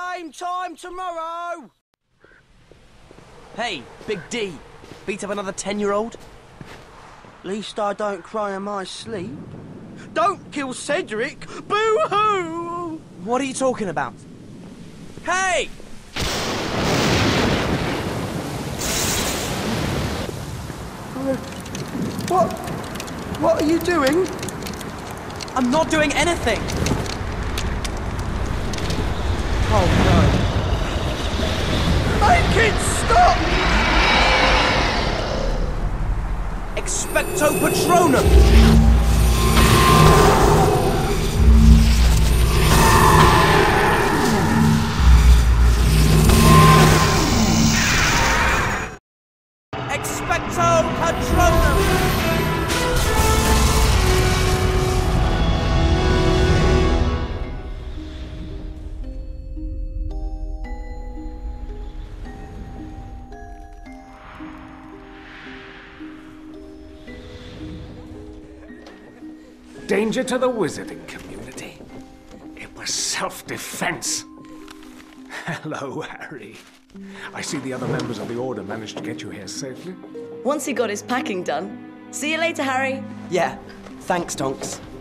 Same time tomorrow! Hey, Big D. Beat up another 10-year-old? Least I don't cry in my sleep. Don't kill Cedric! Boo-hoo! What are you talking about? Hey! What are you doing? I'm not doing anything! Oh no. Make it stop! Expecto Patronum! Expecto Patronum! Danger to the wizarding community. It was self-defense. Hello, Harry. I see the other members of the Order managed to get you here safely. Once he got his packing done. See you later, Harry. Yeah, thanks, Tonks.